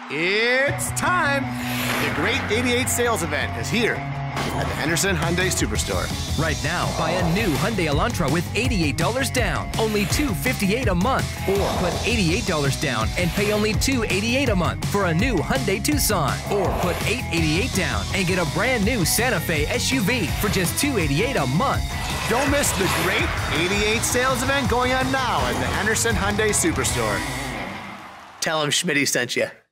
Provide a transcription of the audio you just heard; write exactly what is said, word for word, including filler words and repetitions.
It's time! The Great eighty-eight Sales Event is here at the Henderson Hyundai Superstore. Right now, buy a new Hyundai Elantra with eighty-eight dollars down, only two hundred fifty-eight dollars a month. Or put eighty-eight dollars down and pay only two hundred eighty-eight dollars a month for a new Hyundai Tucson. Or put eight hundred eighty-eight dollars down and get a brand new Santa Fe S U V for just two hundred eighty-eight dollars a month. Don't miss the Great eighty-eight Sales Event going on now at the Henderson Hyundai Superstore. Tell them Schmidt sent you.